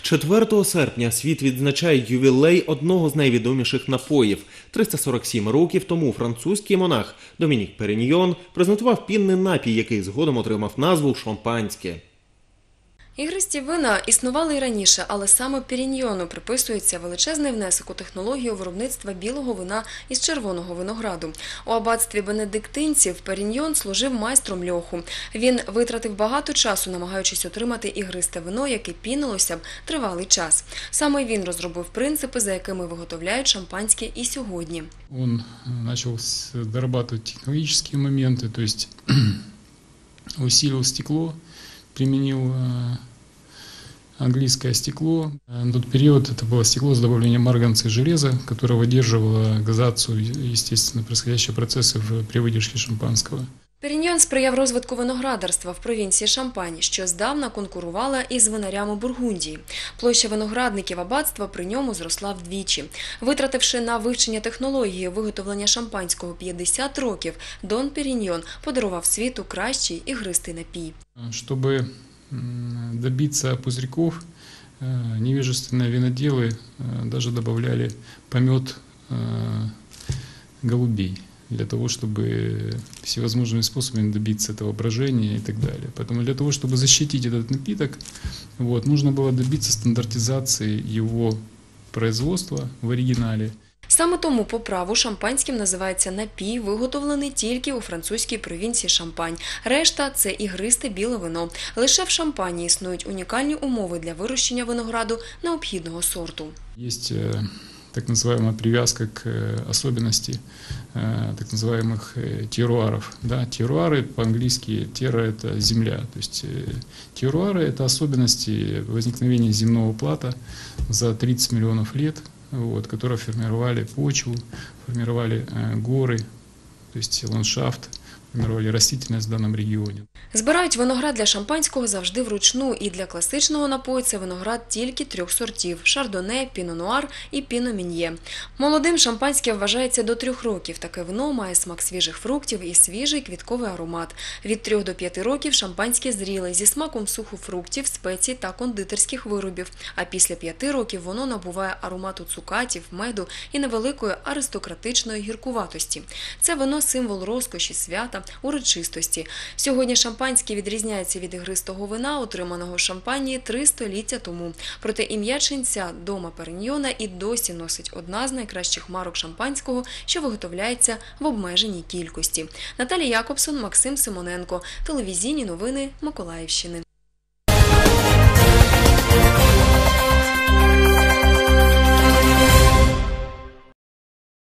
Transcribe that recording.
4 серпня світ відзначає ювілей одного з найвідоміших напоїв. 347 років тому французький монах Домінік Періньйон презентував пінний напій, який згодом отримав назву «шампанське». Ігристі вина існували й раніше, але саме Періньйону приписується величезний внесок у технологію виробництва білого вина із червоного винограду. У аббатстві бенедиктинців Періньйон служив майстром льоху. Він витратив багато часу, намагаючись отримати ігристе вино, яке пінилося б тривалий час. Саме він розробив принципи, за якими виготовляють шампанське і сьогодні. Він почав дорабатывать технологічні моменти, тобто усилив стекло, применил английское стекло. На тот период это было стекло с добавлением марганца и железа, которое выдерживало газацию, естественно, происходящие процессы при выдержке шампанского. Періньйон сприяв розвитку виноградарства в провінції Шампань, що здавна конкурувала із винарями Бургундії. Площа виноградників аббатства при ньому зросла вдвічі. Витративши на вивчення технології виготовлення шампанського 50 років, Дон Періньйон подарував світу кращий ігристий напій. Чтобы добиться пузырьков, невежественные виноделы даже добавляли помет голубей, для того, чтобы всевозможными способами добиться этого брожения и так далее. Поэтому для того, чтобы защитить этот напиток, нужно было добиться стандартизации его производства в оригинале. Саме тому по праву шампанським називається напій, виготовлений тільки у французькій провінції Шампань. Решта – це ігристе біле вино. Лише в Шампані існують унікальні умови для вирощення винограду необхідного сорту. Є так называемая привязка к особенности так называемых терруаров. Да, терруары по-английски терра – это земля. То есть терруары – это особенности возникновения земного плата за 30 миллионов лет, которые формировали почву, формировали горы, то есть ландшафт, формировали растительность в данном регионе. Збирають виноград для шампанського завжди вручну, і для класичного напою це виноград тільки 3 сортів – шардоне, піно-нуар і піно-мін'є. Молодим шампанське вважається до 3 років. Таке вино має смак свіжих фруктів і свіжий квітковий аромат. Від 3 до 5 років шампанське зріле, зі смаком сухофруктів, спецій та кондитерських виробів. А після 5 років воно набуває аромату цукатів, меду і невеликої аристократичної гіркуватості. Це вино – символ розкоші, свята, урочистості. Сьогодні шампанське відрізняється від ігристого вина, отриманого в Шампанії 3 століття тому. Проте ім'я ченця Дома Періньйона і досі носить одна з найкращих марок шампанського, що виготовляється в обмеженій кількості. Наталія Якобсон, Максим Симоненко. Телевізійні новини Миколаївщини.